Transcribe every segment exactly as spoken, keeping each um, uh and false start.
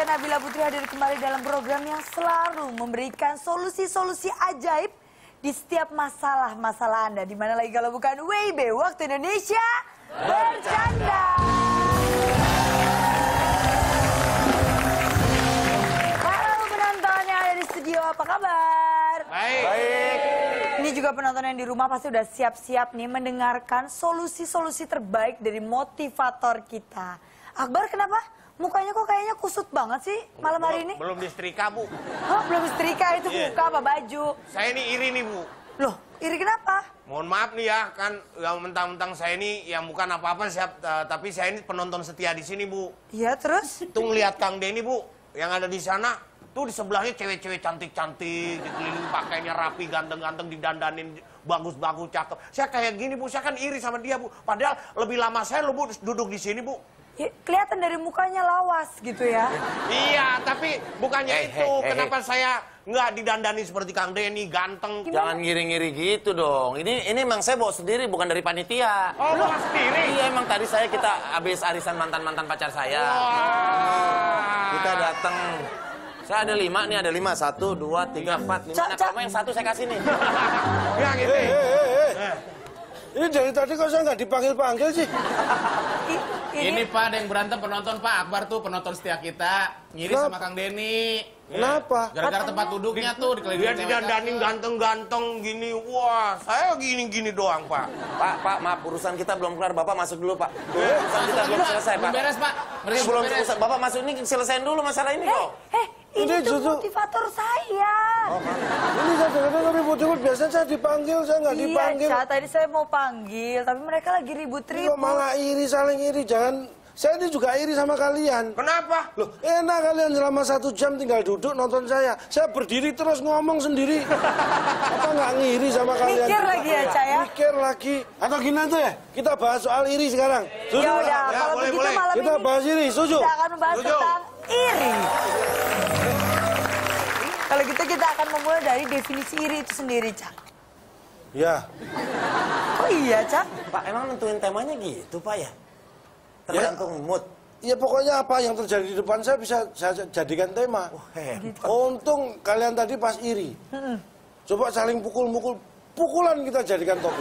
Nabila Putri hadir kembali dalam program yang selalu memberikan solusi-solusi ajaib di setiap masalah-masalah Anda. Dimana lagi kalau bukan W I B, Waktu Indonesia Bercanda. Halo penonton yang ada di studio, apa kabar? Baik. Baik. Ini juga penonton yang di rumah pasti udah siap-siap nih mendengarkan solusi-solusi terbaik dari motivator kita. Akbar, kenapa? Mukanya kok kayaknya kusut banget sih malam hari ini? Belum disetrika, Bu. Oh, belum setrika, itu Yeah. muka apa baju? Saya ini iri nih, Bu. Loh, iri kenapa? Mohon maaf nih ya, kan yang mentang-mentang saya ini yang bukan apa-apa, siap, uh, tapi saya ini penonton setia di sini, Bu. Iya, terus? Tuh ngelihat Kang Denny, Bu, yang ada di sana, tuh di sebelahnya cewek-cewek cantik-cantik, dikelilingi pakainya rapi, ganteng-ganteng, didandanin bagus-bagus, cakep. Saya kayak gini, Bu, saya kan iri sama dia, Bu. Padahal lebih lama saya loh, Bu, duduk di sini, Bu. Ya, kelihatan dari mukanya lawas gitu ya. Iya, tapi bukannya Hey, itu. hey, hey, Kenapa saya nggak didandani seperti Kang Denny, ganteng? Gimana? Jangan ngiri-ngiri gitu dong. Ini ini emang saya bawa sendiri, bukan dari panitia. Oh, bawa sendiri? Iya, emang tadi saya kita habis arisan mantan-mantan pacar saya. Wah. Kita datang. Saya ada lima nih, ada lima. Satu, dua, tiga, empat, lima. Cak, Nah, Cak. kamu yang satu saya kasih nih. Ya, gitu. Eh, eh, eh. Ini dari tadi kok saya nggak dipanggil-panggil sih? I- Ini Pak, ada yang berantem penonton Pak. Akbar tuh penonton setia kita. Ngiri Kenapa? sama Kang Denny. Kenapa? Gara-gara tempat duduknya tuh Dia dikelilingi cewek didandanin cakep. ganteng-ganteng gini. Wah, saya gini-gini doang, Pak. Pak, Pak, maaf, urusan kita belum kelar. Bapak masuk dulu, Pak. Urusan kita belum selesai, Pak. Belum beres Pak. Ini Beres, belum beres. selesai. Bapak masuk ini selesaiin dulu masalah ini kok. Eh, ini Ini tuh justru- motivator saya. Ini saya dengar ribut-ribut. Biasanya saya dipanggil, saya nggak dipanggil. Iya, Ca, tadi saya mau panggil, tapi mereka lagi Ini kok ribut-ribut. malah iri, saling iri. Jangan, saya ini juga iri sama kalian. Kenapa? Loh, enak kalian selama satu jam tinggal duduk nonton saya. Saya berdiri terus ngomong sendiri. Apa nggak ngiri sama kalian? Mikir lagi ya, Ca, ya? Mikir lagi. Atau gini aja ya, kita bahas soal iri sekarang. Setuju Ya nggak? udah, Ya, kalau boleh, begitu boleh. malam Kita ini bahas iri, setuju? kita akan membahas Setuju. tentang iri. Kalau gitu kita akan memulai dari definisi iri itu sendiri, Ca. Ya. Oh iya, Ca? Pak, emang nentuin temanya gitu, Pak ya? Tergantung mood. Ya pokoknya apa yang terjadi di depan saya bisa saya jadikan tema. Oh, hebat. Untung kalian tadi pas iri. Coba saling pukul-mukul, pukulan kita jadikan topik.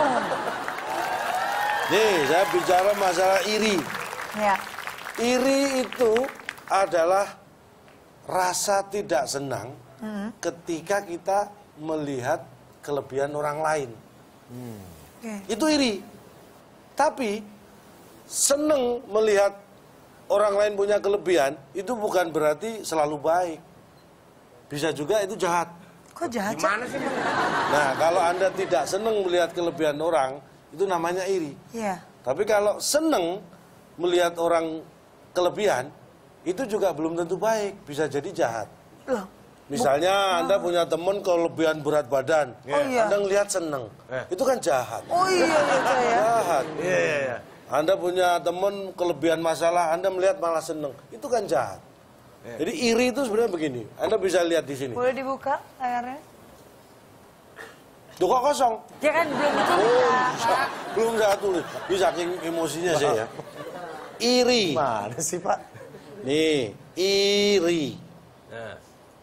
Nih, saya bicara masalah iri. Ya. Iri itu adalah rasa tidak senang ketika kita melihat kelebihan orang lain. Oke. Itu iri. Tapi seneng melihat orang lain punya kelebihan itu bukan berarti selalu baik. Bisa juga itu jahat. Kok jahat, Ca? Gimana sih, Pak? Nah, kalau Anda tidak seneng melihat kelebihan orang, itu namanya iri. Iya. Tapi kalau seneng melihat orang kelebihan, itu juga belum tentu baik, bisa jadi jahat. Loh. Misalnya Anda punya teman kelebihan berat badan, Oh, iya. Anda ngelihat seneng, itu kan jahat. Oh iya, iya, Ca, ya. Jahat. Iya, iya, iya. Anda punya teman kelebihan masalah, Anda melihat malah seneng, itu kan jahat. Jadi iri itu sebenarnya begini, Anda bisa lihat di sini. Boleh dibuka layarnya? Tuh kok kosong? Ya kan belum ditulis, Oh, Ca. bisa. Belum saya tulis. Ini saking emosinya saya ya. Iri. Mana sih, Pak? Nih, iri. Nah.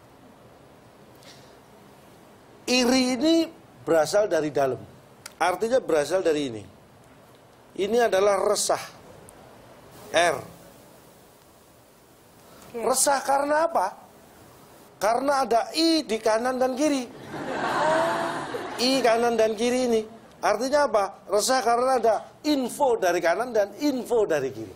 Iri ini berasal dari dalam. Artinya berasal dari ini. Ini adalah resah. R. Oke. Resah karena apa? Karena ada I di kanan dan kiri. I kanan dan kiri ini. Artinya apa? Resah karena ada info dari kanan dan info dari kiri.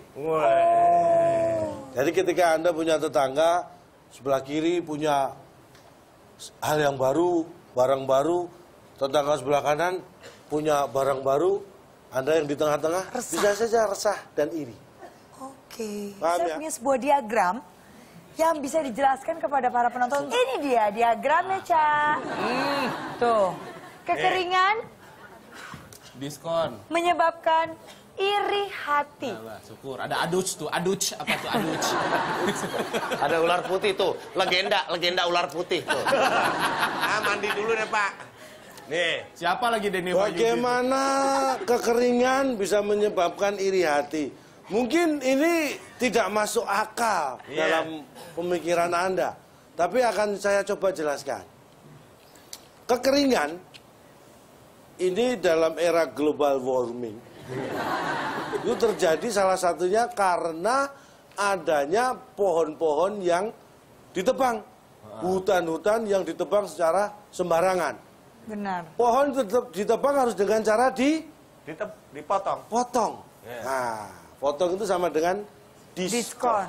Jadi ketika Anda punya tetangga, sebelah kiri punya hal yang baru, barang baru, tetangga sebelah kanan punya barang baru, Anda yang di tengah-tengah Resah. bisa saja resah dan iri. Oke. Paham Saya ya? punya sebuah diagram yang bisa dijelaskan kepada para penonton. Ini dia diagramnya, Ca. Hmm. Tuh. Kekeringan Diskon. menyebabkan iri hati. Nah, syukur. Ada aduc tuh. Aduc. Apa tuh aduc? Ada ular putih tuh, legenda, legenda ular putih tuh. Ah, mandi dulu deh, Pak. Nih. Siapa lagi Denny Wahyudi? Bagaimana kekeringan bisa menyebabkan iri hati? mungkin ini tidak masuk akal Iya. dalam pemikiran Anda. Tapi akan saya coba jelaskan. Kekeringan ini dalam era global warming itu terjadi salah satunya karena adanya pohon-pohon yang ditebang, hutan-hutan yang ditebang secara sembarangan. Benar. Pohon tetap ditebang harus dengan cara di Ditep, dipotong. potong. Nah, potong itu sama dengan diskon. Diskon.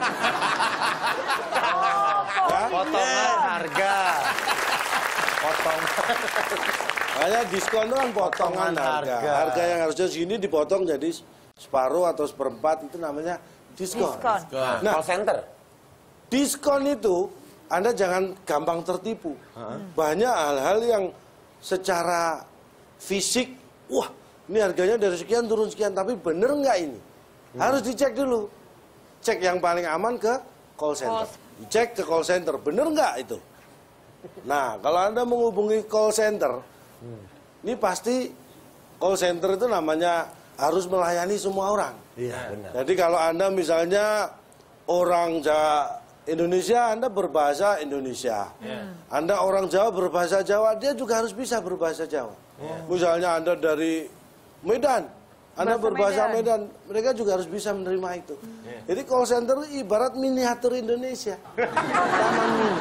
Ya? Potongan harga. Potong. Makanya diskon itu kan potongan Potongan harga. harga. Harga yang harusnya segini dipotong jadi separuh atau seperempat, itu namanya diskon. Diskon. Nah, Call center. diskon itu Anda jangan gampang tertipu. Banyak hal-hal yang secara fisik, wah ini harganya dari sekian turun sekian, tapi bener nggak ini? Harus dicek dulu. Cek yang paling aman ke call center. Cek ke call center, bener nggak itu? Nah, kalau Anda menghubungi call center, ini pasti call center itu namanya harus melayani semua orang. Iya, benar. Jadi kalau Anda misalnya orang Jawa Indonesia, Anda berbahasa Indonesia. Anda orang Jawa berbahasa Jawa, dia juga harus bisa berbahasa Jawa. Misalnya Anda dari Medan, Anda Bahasa berbahasa Medan. Medan. mereka juga harus bisa menerima itu. Jadi call center ibarat miniatur Indonesia. Taman mini.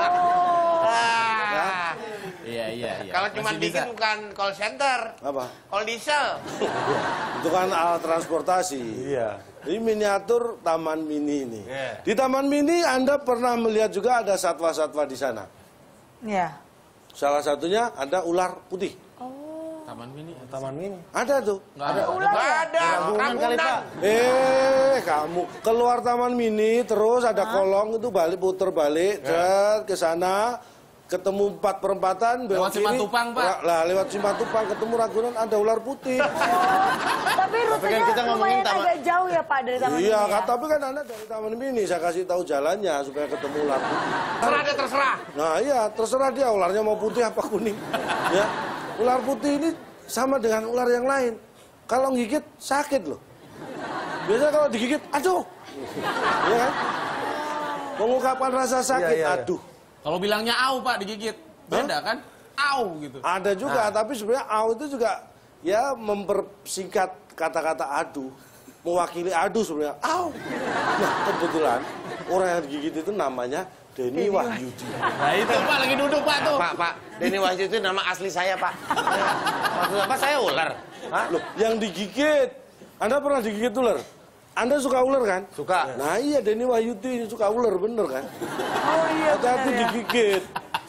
Iya, iya, iya. Kalau cuma Masih dikit bisa. bukan call center. Apa? Call diesel. Itu kan alat transportasi. Iya. Ini miniatur taman mini ini. Iya. Di taman mini Anda pernah melihat juga ada satwa-satwa di sana. Ya. Salah satunya ada ular putih. Taman mini. Taman mini. Ada tuh. Nggak ada. Ular Nggak ya? ada. Ragunan kali, Pak. Eh, kamu keluar taman mini terus ada kolong itu balik puter balik, jet, ke sana ketemu empat perempatan belok Lewat kiri. Simatupang, Pak. Ra- Lah lewat Simatupang ketemu Ragunan ada ular putih. Tapi rutenya kan kita ngomongin lumayan taman- agak jauh ya Pak dari taman Iya, ini ya? tapi kan Anda dari taman mini saya kasih tahu jalannya supaya ketemu ular putih. Terserah dia terserah. Nah iya, terserah dia ularnya mau putih apa kuning. Ya, ular putih ini sama dengan ular yang lain. Kalau gigit sakit loh. Biasanya kalau digigit, aduh. Iya kan? Mengungkapkan rasa sakit, Iya, iya, iya. aduh. Kalau bilangnya au Pak digigit, beda kan? Au gitu. Ada juga, tapi sebenarnya au itu juga ya mempersingkat kata-kata adu. Mewakili adu sebenarnya, au. Nah kebetulan orang yang digigit itu namanya Denny Wahyudi. Nah itu Pak lagi duduk Pak tuh. Pak, Pak. Denny Wahyudi itu nama asli saya, Pak. Maksud apa? Saya ular. Hah? Loh, yang digigit. Anda pernah digigit ular? Anda suka ular kan? Suka. Nah iya, Denny Wahyudi ini suka ular, bener kan? Oh iya Hati-hati benar ya. digigit.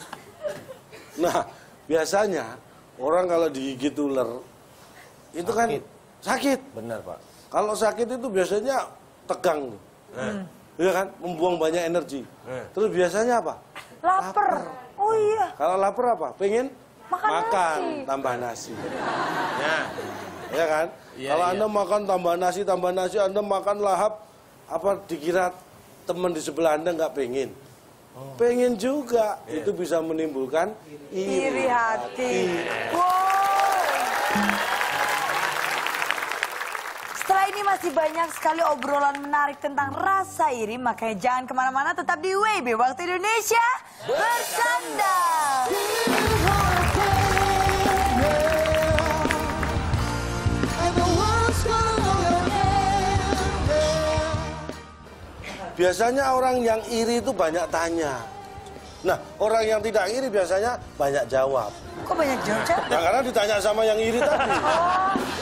Nah, biasanya orang kalau digigit ular, itu kan Sakit. sakit. Benar, Pak. Kalau sakit itu biasanya tegang. Iya kan? Membuang banyak energi. Terus biasanya apa? Laper. Oh iya. Kalau lapar apa? Pengen Makan nasi. tambah nasi. Nah, Ya kan? Iya, Kalau iya. Anda makan tambah nasi, tambah nasi, Anda makan lahap, apa dikira teman di sebelah Anda nggak pengen? Pengen juga. Itu bisa menimbulkan iri. Iri hati. Wow. Setelah ini masih banyak sekali obrolan menarik tentang rasa iri, makanya jangan kemana-mana, tetap di W B Waktu Indonesia Bercanda. Biasanya orang yang iri itu banyak tanya. Nah, orang yang tidak iri biasanya banyak jawab. Kok banyak jawab, Cak? Nah, karena ditanya sama yang iri tadi. Oh,